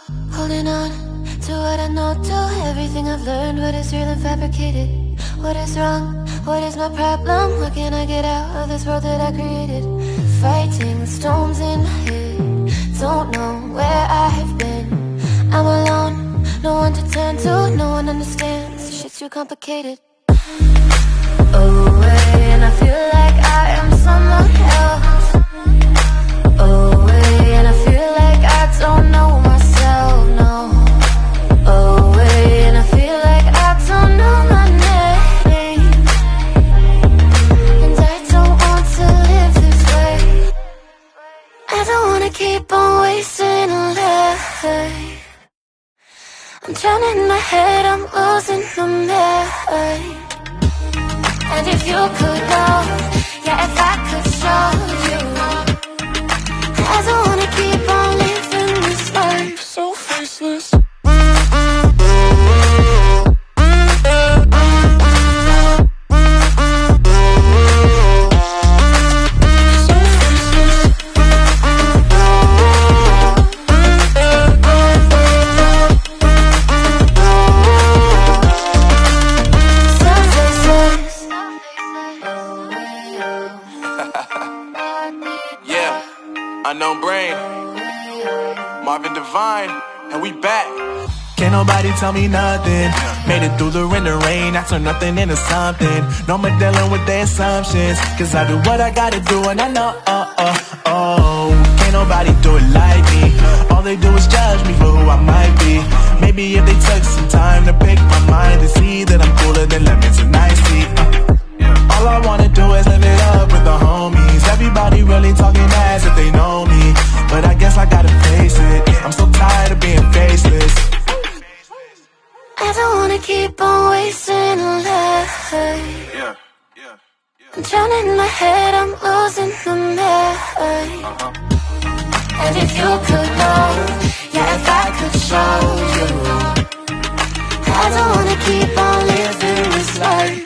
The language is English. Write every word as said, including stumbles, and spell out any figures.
Holding on to what I know, to everything I've learned. What is real and fabricated? What is wrong? What is my problem? How can I get out of this world that I created? Fighting the storms in my head. Don't know where I have been. I'm alone, no one to turn to. No one understands, shit's too complicated. Away, and I feel like I am someone else. Away, and I feel like I don't know myself, no. Away, and I feel like I don't know my name. And I don't want to live this way. I don't wanna keep on wasting a life. I'm drowning in my head, I'm losing my mind. And if you could know, yeah, if I could show you, I don't wanna keep on living this life so faceless. Unknown Brain, Marvin Divine, and we back. Can't nobody tell me nothing. Made it through the rain and rain, I turn nothing into something. No more dealing with their assumptions, cause I do what I gotta do and I know, oh, oh, oh. Can't nobody do it like me. All they do is judge me for who I might be. Maybe if they took some time to pick my mind and see that I'm cooler than lemons and iced tea. uh, All I wanna do is live it up with the homies. Everybody really talking as if they know me, but I guess I gotta face it, I'm so tired of being faceless. I don't wanna keep on wasting a life. Yeah, yeah, yeah. I'm drowning in my head, I'm losing my mind. Uh-huh. And if you could know, yeah, if I could show you, I don't wanna keep on living this life